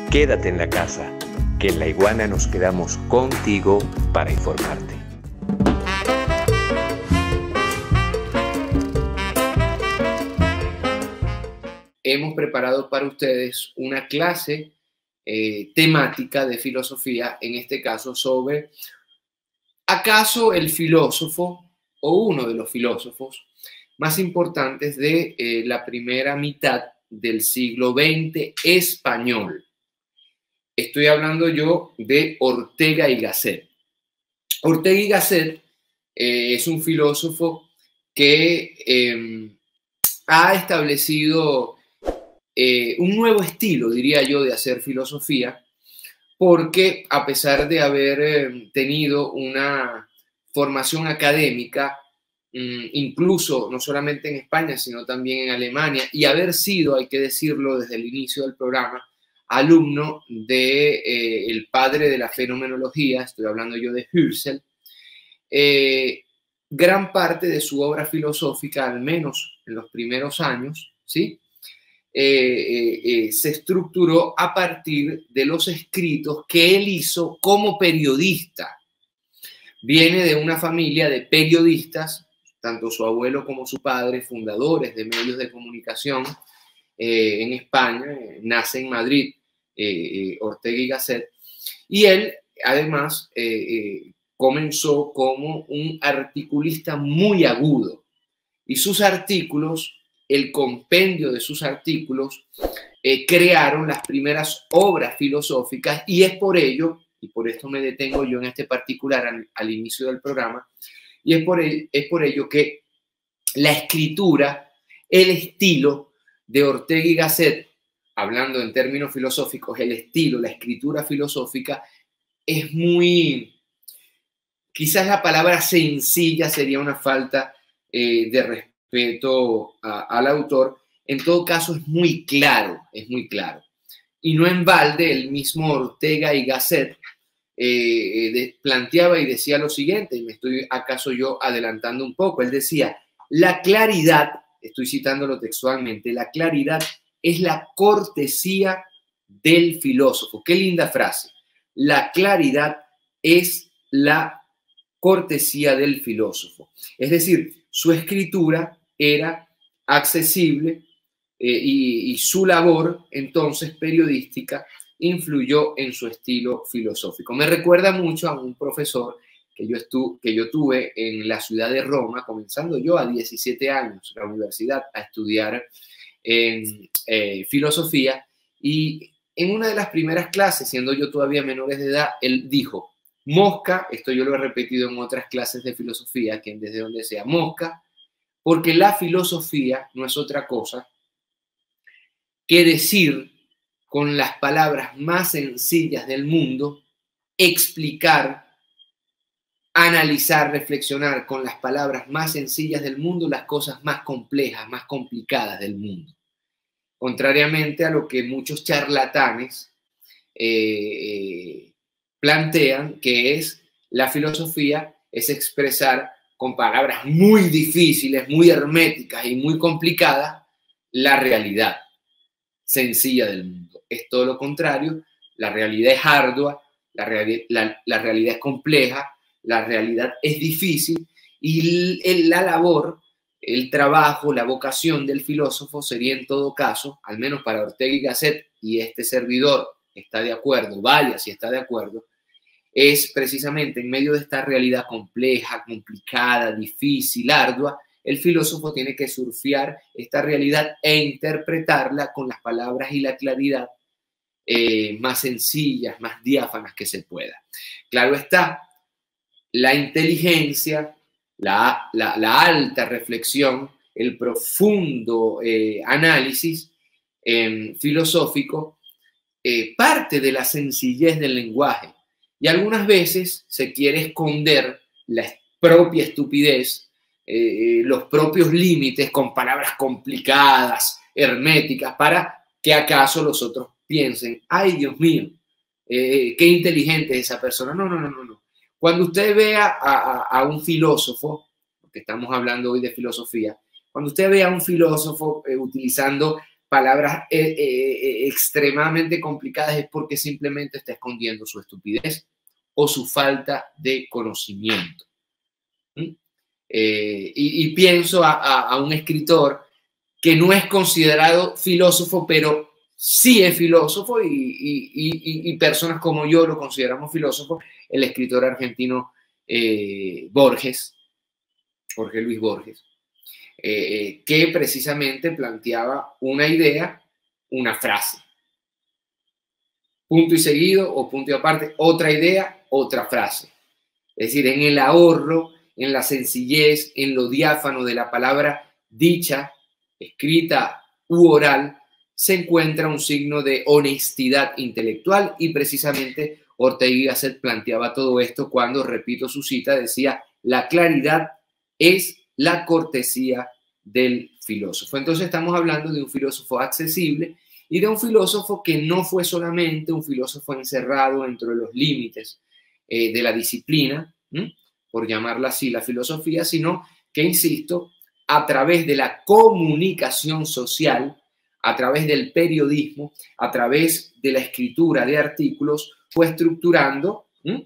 Quédate en la casa, que en La Iguana nos quedamos contigo para informarte. Hemos preparado para ustedes una clase temática de filosofía, en este caso sobre ¿acaso el filósofo o uno de los filósofos más importantes de la primera mitad del siglo XX español? Estoy hablando yo de Ortega y Gasset. Ortega y Gasset es un filósofo que ha establecido un nuevo estilo, diría yo, de hacer filosofía, porque a pesar de haber tenido una formación académica, incluso no solamente en España, sino también en Alemania, y haber sido, hay que decirlo desde el inicio del programa, alumno del padre de la fenomenología, estoy hablando yo de Husserl, gran parte de su obra filosófica, al menos en los primeros años, ¿sí? Se estructuró a partir de los escritos que él hizo como periodista. Viene de una familia de periodistas, tanto su abuelo como su padre, fundadores de medios de comunicación en España, nace en Madrid Ortega y Gasset, y él además comenzó como un articulista muy agudo, y sus artículos, el compendio de sus artículos, crearon las primeras obras filosóficas, y es por ello, y por esto me detengo yo en este particular al inicio del programa, y es por ello que la escritura, el estilo de Ortega y Gasset, hablando en términos filosóficos, el estilo, la escritura filosófica es muy, quizás la palabra sencilla sería una falta de respeto al autor. En todo caso es muy claro, Y no en balde el mismo Ortega y Gasset planteaba y decía lo siguiente, y me estoy acaso yo adelantando un poco. Él decía, la claridad, estoy citándolo textualmente, la claridad es la cortesía del filósofo. Qué linda frase. La claridad es la cortesía del filósofo. Es decir, su escritura era accesible y su labor, entonces, periodística, influyó en su estilo filosófico. Me recuerda mucho a un profesor que yo tuve en la ciudad de Roma, comenzando yo a 17 años la universidad a estudiar en filosofía, y en una de las primeras clases, siendo yo todavía menores de edad, él dijo, mosca, esto yo lo he repetido en otras clases de filosofía, que desde donde sea, mosca, porque la filosofía no es otra cosa que decir con las palabras más sencillas del mundo, explicar, analizar, reflexionar con las palabras más sencillas del mundo las cosas más complejas, más complicadas del mundo. Contrariamente a lo que muchos charlatanes plantean, que es la filosofía, es expresar con palabras muy difíciles, muy herméticas y muy complicadas la realidad sencilla del mundo. Es todo lo contrario, la realidad es ardua, la realidad es compleja, la realidad es difícil, y la labor, el trabajo, la vocación del filósofo sería en todo caso, al menos para Ortega y Gasset, y este servidor está de acuerdo, vaya si está de acuerdo, es precisamente en medio de esta realidad compleja, complicada, difícil, ardua, el filósofo tiene que surfear esta realidad e interpretarla con las palabras y la claridad más sencillas, más diáfanas que se pueda. Claro está, la inteligencia, la alta reflexión, el profundo análisis filosófico parte de la sencillez del lenguaje, y algunas veces se quiere esconder la propia estupidez, los propios límites con palabras complicadas, herméticas, para que acaso los otros piensen, ay Dios mío, qué inteligente es esa persona. No. Cuando usted vea a un filósofo, porque estamos hablando hoy de filosofía, cuando usted vea a un filósofo utilizando palabras extremadamente complicadas es porque simplemente está escondiendo su estupidez o su falta de conocimiento. Y pienso a un escritor que no es considerado filósofo, pero sí es filósofo y personas como yo lo consideramos filósofo, el escritor argentino Borges, Jorge Luis Borges, que precisamente planteaba una idea, una frase. Punto y seguido o punto y aparte, otra idea, otra frase. Es decir, en el ahorro, en la sencillez, en lo diáfano de la palabra dicha, escrita u oral, se encuentra un signo de honestidad intelectual y precisamente Ortega y Gasset planteaba todo esto cuando, repito su cita, decía: la claridad es la cortesía del filósofo. Entonces estamos hablando de un filósofo accesible y de un filósofo que no fue solamente un filósofo encerrado dentro de los límites de la disciplina, por llamarla así, la filosofía, sino que, insisto, a través de la comunicación social, a través del periodismo, a través de la escritura de artículos, fue estructurando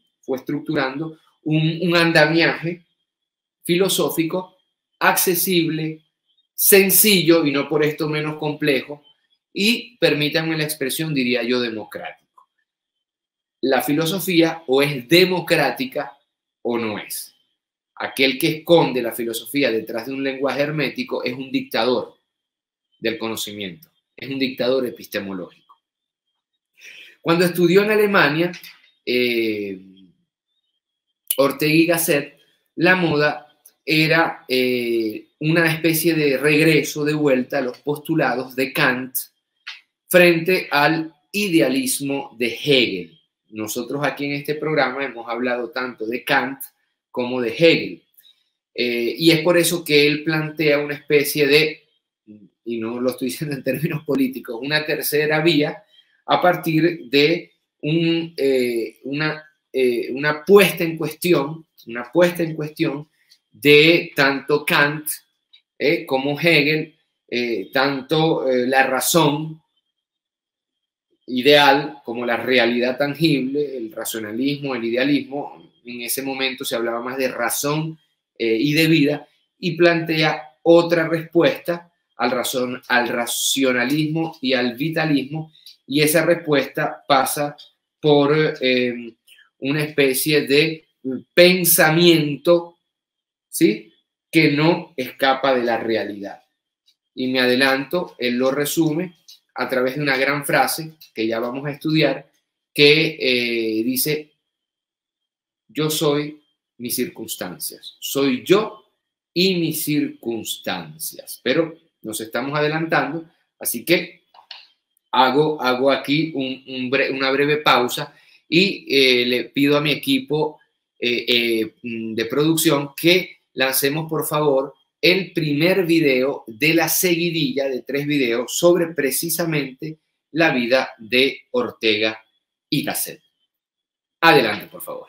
un andamiaje filosófico accesible, sencillo y no por esto menos complejo, y permítanme la expresión, diría yo, democrático. La filosofía o es democrática o no es. Aquel que esconde la filosofía detrás de un lenguaje hermético es un dictador del conocimiento, es un dictador epistemológico. Cuando estudió en Alemania, Ortega y Gasset, la moda era una especie de regreso, de vuelta a los postulados de Kant frente al idealismo de Hegel. Nosotros aquí en este programa hemos hablado tanto de Kant como de Hegel. Y es por eso que él plantea una especie de, y no lo estoy diciendo en términos políticos, una tercera vía a partir de una puesta en cuestión de tanto Kant como Hegel, tanto la razón ideal como la realidad tangible, el racionalismo, el idealismo. En ese momento se hablaba más de razón y de vida, y plantea otra respuesta al racionalismo y al vitalismo, y esa respuesta pasa por una especie de pensamiento, ¿sí?, que no escapa de la realidad. Y me adelanto, él lo resume a través de una gran frase que ya vamos a estudiar, que dice: yo soy mis circunstancias, soy yo y mis circunstancias. Pero nos estamos adelantando, así que hago aquí una breve pausa y le pido a mi equipo de producción que lancemos, por favor, el primer video de la seguidilla de 3 videos sobre precisamente la vida de Ortega y Gasset. Adelante, por favor.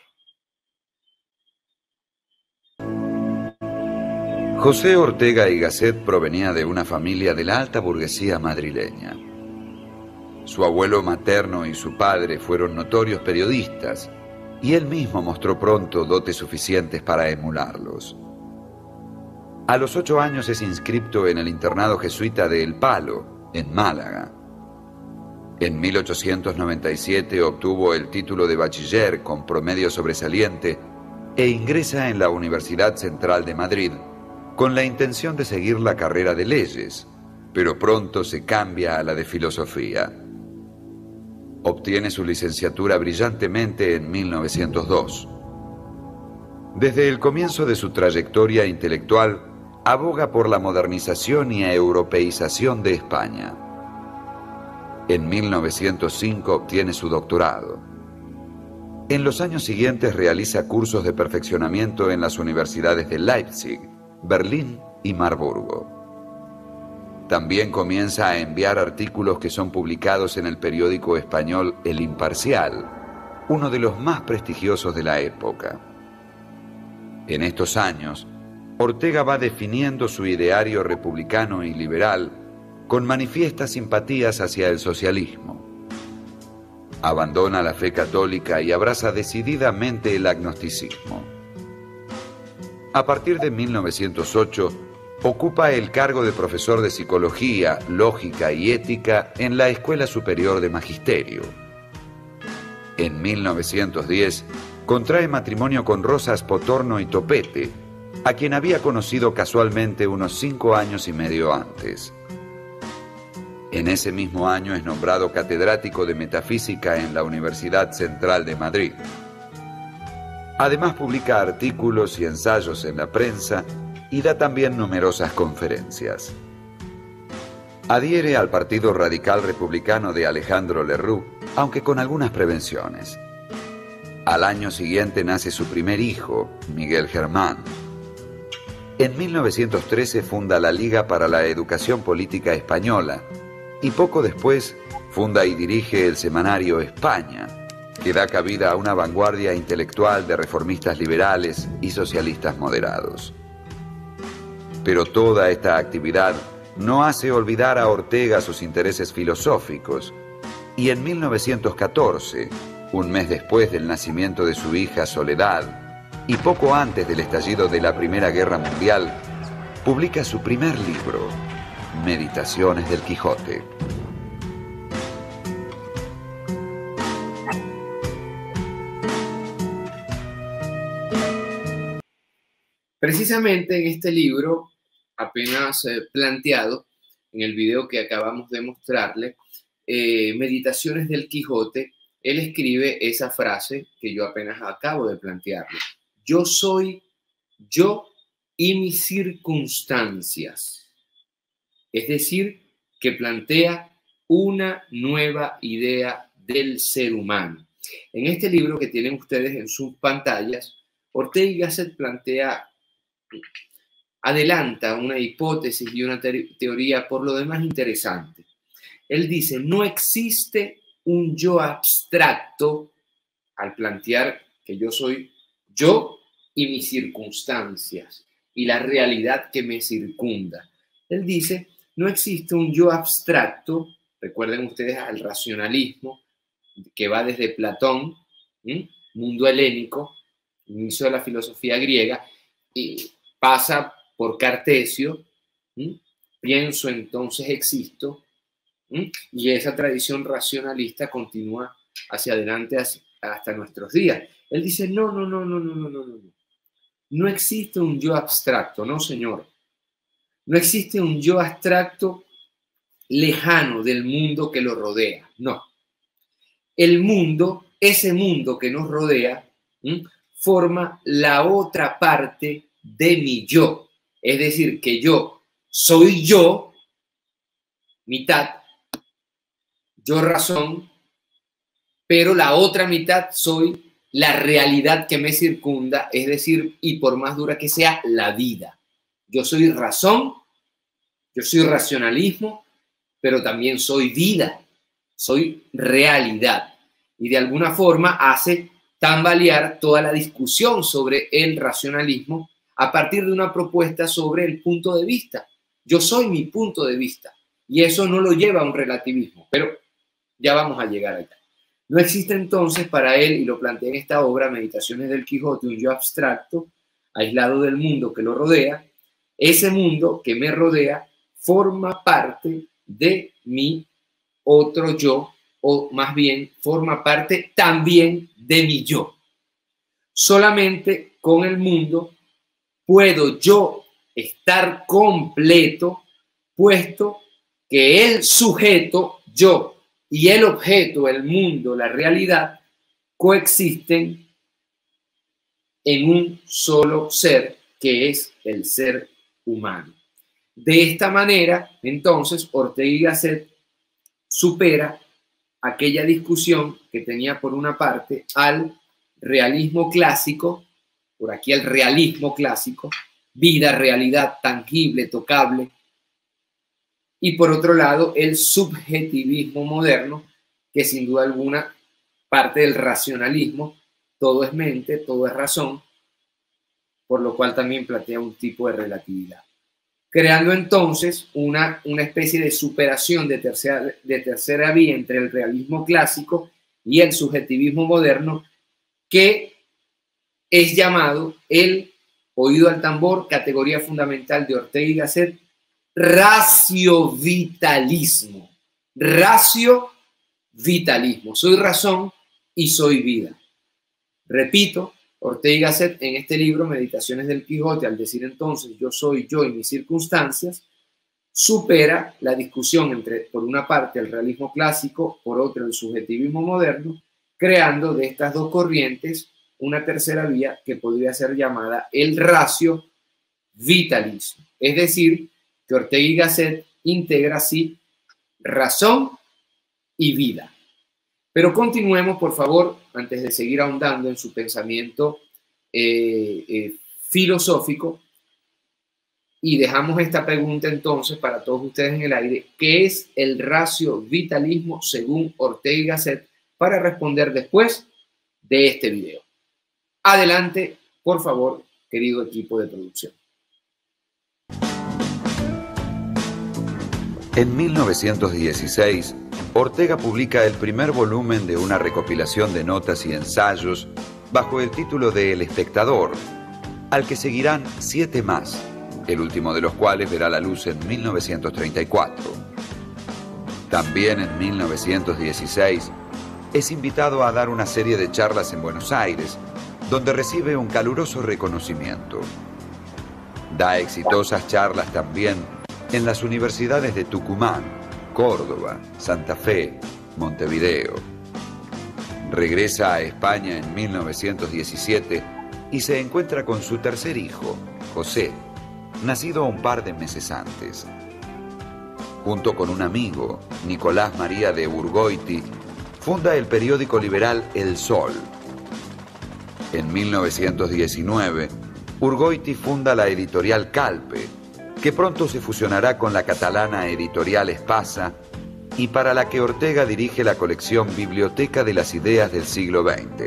José Ortega y Gasset provenía de una familia de la alta burguesía madrileña. Su abuelo materno y su padre fueron notorios periodistas, y él mismo mostró pronto dotes suficientes para emularlos. A los 8 años es inscripto en el internado jesuita de El Palo, en Málaga. En 1897 obtuvo el título de bachiller con promedio sobresaliente e ingresa en la Universidad Central de Madrid con la intención de seguir la carrera de leyes, pero pronto se cambia a la de filosofía. Obtiene su licenciatura brillantemente en 1902. Desde el comienzo de su trayectoria intelectual, aboga por la modernización y europeización de España. En 1905 obtiene su doctorado. En los años siguientes realiza cursos de perfeccionamiento en las universidades de Leipzig, Berlín y Marburgo. También comienza a enviar artículos que son publicados en el periódico español El Imparcial, uno de los más prestigiosos de la época. En estos años, Ortega va definiendo su ideario republicano y liberal con manifiestas simpatías hacia el socialismo. Abandona la fe católica y abraza decididamente el agnosticismo. A partir de 1908, ocupa el cargo de profesor de Psicología, Lógica y Ética en la Escuela Superior de Magisterio. En 1910, contrae matrimonio con Rosa Spotorno y Topete, a quien había conocido casualmente unos 5 años y medio antes. En ese mismo año es nombrado catedrático de Metafísica en la Universidad Central de Madrid. Además publica artículos y ensayos en la prensa y da también numerosas conferencias. Adhiere al Partido Radical Republicano de Alejandro Lerroux, aunque con algunas prevenciones. Al año siguiente nace su primer hijo, Miguel Germán. En 1913 funda la Liga para la Educación Política Española y poco después funda y dirige el semanario España, que da cabida a una vanguardia intelectual de reformistas liberales y socialistas moderados. Pero toda esta actividad no hace olvidar a Ortega sus intereses filosóficos, y en 1914, un mes después del nacimiento de su hija Soledad, y poco antes del estallido de la Primera Guerra Mundial, publica su primer libro, Meditaciones del Quijote. Precisamente en este libro, apenas planteado, en el video que acabamos de mostrarle, Meditaciones del Quijote, él escribe esa frase que yo apenas acabo de plantearle. Yo soy yo y mis circunstancias. Es decir, que plantea una nueva idea del ser humano. En este libro que tienen ustedes en sus pantallas, Ortega y Gasset adelanta una hipótesis y una teoría por lo demás interesante. Él dice, no existe un yo abstracto al plantear que yo soy yo y mis circunstancias y la realidad que me circunda. Él dice, no existe un yo abstracto, recuerden ustedes al racionalismo que va desde Platón, mundo helénico, inicio de la filosofía griega, y pasa por Cartesio, pienso entonces existo, y esa tradición racionalista continúa hacia adelante hasta nuestros días. Él dice, no. No existe un yo abstracto, no señor. No existe un yo abstracto lejano del mundo que lo rodea, no. El mundo, ese mundo que nos rodea, forma la otra parte de mi yo. Es decir, que yo soy yo, mitad, yo razón, pero la otra mitad soy la realidad que me circunda, es decir, y por más dura que sea, la vida. Yo soy razón, yo soy racionalismo, pero también soy vida, soy realidad. Y de alguna forma hace tambalear toda la discusión sobre el racionalismo a partir de una propuesta sobre el punto de vista. Yo soy mi punto de vista y eso no lo lleva a un relativismo, pero ya vamos a llegar allá. No existe entonces para él, y lo plantea en esta obra, Meditaciones del Quijote, un yo abstracto, aislado del mundo que lo rodea. Ese mundo que me rodea forma parte de mi otro yo, o más bien forma parte también de mi yo. Solamente con el mundo puedo yo estar completo, puesto que el sujeto, yo, y el objeto, el mundo, la realidad, coexisten en un solo ser, que es el ser humano. De esta manera, entonces, Ortega y Gasset supera aquella discusión que tenía por una parte al realismo clásico, por aquí el realismo clásico, vida, realidad, tangible, tocable, y por otro lado el subjetivismo moderno, que sin duda alguna parte del racionalismo, todo es mente, todo es razón, por lo cual también plantea un tipo de relatividad. creando entonces una especie de superación de tercera vía entre el realismo clásico y el subjetivismo moderno, que es llamado el, oído al tambor, categoría fundamental de Ortega y Gasset, raciovitalismo. Raciovitalismo. Soy razón y soy vida. Repito, Ortega y Gasset en este libro, Meditaciones del Quijote, al decir entonces yo soy yo y mis circunstancias, supera la discusión entre, por una parte, el realismo clásico, por otra, el subjetivismo moderno, creando de estas dos corrientes una tercera vía que podría ser llamada el raciovitalismo. Es decir, que Ortega y Gasset integra así razón y vida. Pero continuemos, por favor, antes de seguir ahondando en su pensamiento filosófico, y dejamos esta pregunta entonces para todos ustedes en el aire: ¿qué es el raciovitalismo según Ortega y Gasset? Para responder después de este video. Adelante, por favor, querido equipo de producción. En 1916, Ortega publica el primer volumen de una recopilación de notas y ensayos bajo el título de El Espectador, al que seguirán 7 más, el último de los cuales verá la luz en 1934. También en 1916 es invitado a dar una serie de charlas en Buenos Aires, donde recibe un caluroso reconocimiento. Da exitosas charlas también en las universidades de Tucumán, Córdoba, Santa Fe, Montevideo. Regresa a España en 1917 y se encuentra con su tercer hijo, José, nacido un par de meses antes. Junto con un amigo, Nicolás María de Urgoiti, funda el periódico liberal El Sol. En 1919, Urgoiti funda la editorial Calpe, que pronto se fusionará con la catalana editorial Espasa y para la que Ortega dirige la colección Biblioteca de las Ideas del siglo XX.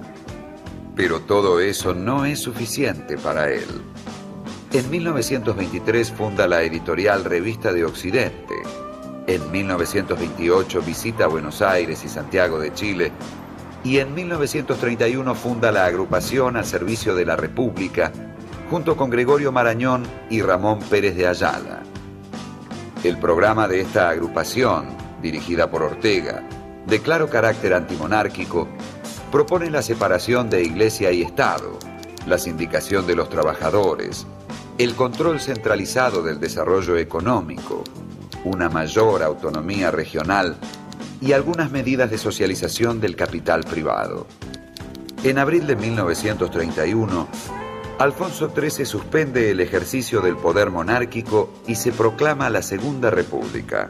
Pero todo eso no es suficiente para él. En 1923 funda la editorial Revista de Occidente. En 1928 visita Buenos Aires y Santiago de Chile. Y en 1931 funda la agrupación al servicio de la República, junto con Gregorio Marañón y Ramón Pérez de Ayala. El programa de esta agrupación, dirigida por Ortega, de claro carácter antimonárquico, propone la separación de Iglesia y Estado, la sindicación de los trabajadores, el control centralizado del desarrollo económico, una mayor autonomía regional y algunas medidas de socialización del capital privado. En abril de 1931, Alfonso XIII suspende el ejercicio del poder monárquico y se proclama la Segunda República.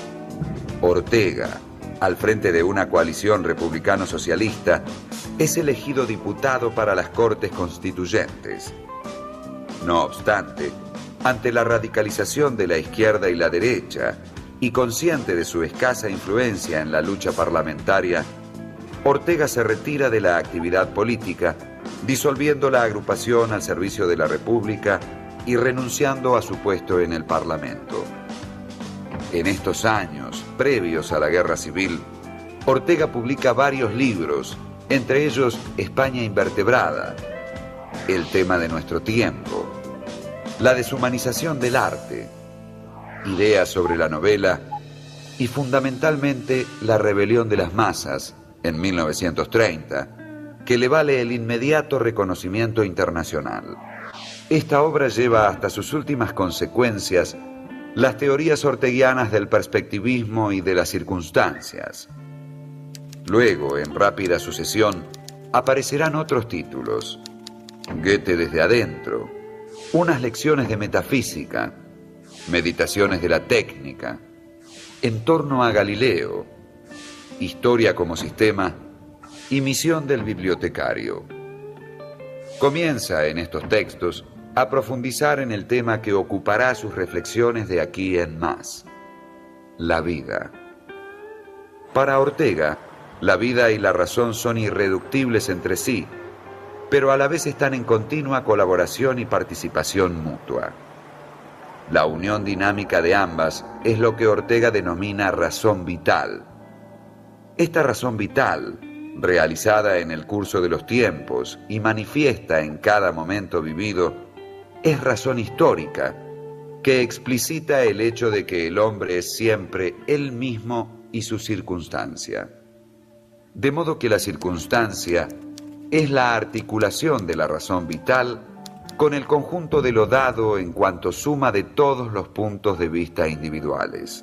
Ortega, al frente de una coalición republicano-socialista, es elegido diputado para las Cortes Constituyentes. No obstante, ante la radicalización de la izquierda y la derecha, y consciente de su escasa influencia en la lucha parlamentaria, Ortega se retira de la actividad política, disolviendo la agrupación al servicio de la República y renunciando a su puesto en el Parlamento. En estos años, previos a la Guerra Civil, Ortega publica varios libros, entre ellos España invertebrada, El tema de nuestro tiempo, La deshumanización del arte, Ideas sobre la novela y fundamentalmente La rebelión de las masas, en 1930, que le vale el inmediato reconocimiento internacional. Esta obra lleva hasta sus últimas consecuencias las teorías orteguianas del perspectivismo y de las circunstancias. Luego, en rápida sucesión, aparecerán otros títulos: Goethe desde adentro, Unas lecciones de metafísica, Meditaciones de la técnica, En torno a Galileo, Historia como sistema y Misión del bibliotecario. Comienza en estos textos a profundizar en el tema que ocupará sus reflexiones de aquí en más: la vida. Para Ortega, la vida y la razón son irreductibles entre sí, pero a la vez están en continua colaboración y participación mutua. La unión dinámica de ambas es lo que Ortega denomina razón vital. Esta razón vital, realizada en el curso de los tiempos y manifiesta en cada momento vivido, es razón histórica, que explicita el hecho de que el hombre es siempre él mismo y su circunstancia. De modo que la circunstancia es la articulación de la razón vital con el conjunto de lo dado en cuanto suma de todos los puntos de vista individuales.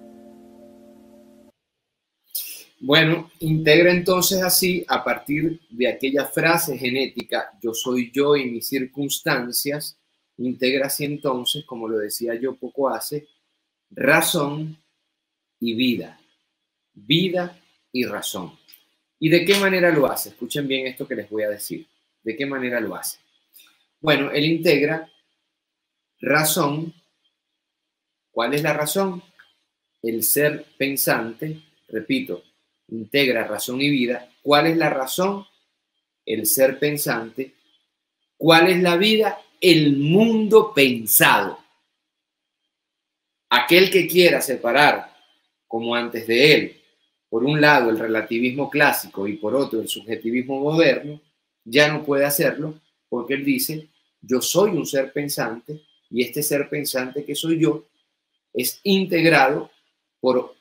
Bueno, integra entonces así, a partir de aquella frase genética, yo soy yo y mis circunstancias, integra así entonces, como lo decía yo poco hace, razón y vida. Vida y razón. ¿Y de qué manera lo hace? Escuchen bien esto que les voy a decir. ¿De qué manera lo hace? Bueno, él integra razón. ¿Cuál es la razón? El ser pensante, repito, integra razón y vida. ¿Cuál es la razón? El ser pensante. ¿Cuál es la vida? El mundo pensado. Aquel que quiera separar, como antes de él, por un lado el relativismo clásico y por otro el subjetivismo moderno, ya no puede hacerlo porque él dice, yo soy un ser pensante y este ser pensante que soy yo es integrado por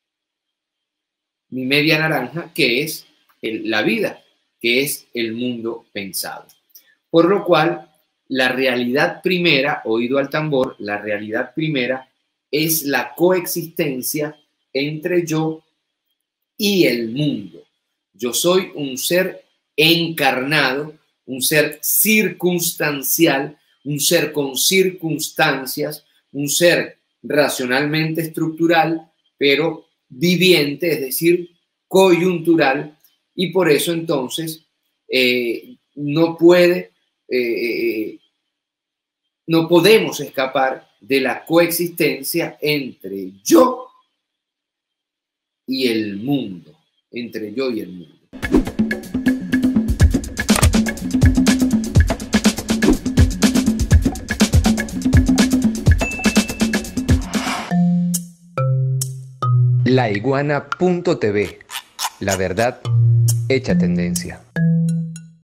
mi media naranja, que es la vida, que es el mundo pensado. Por lo cual, la realidad primera, oído al tambor, la realidad primera es la coexistencia entre yo y el mundo. Yo soy un ser encarnado, un ser circunstancial, un ser con circunstancias, un ser racionalmente estructural, pero viviente, es decir, coyuntural, y por eso entonces no podemos escapar de la coexistencia entre yo y el mundo, entre yo y el mundo. Laiguana.tv, la verdad hecha tendencia.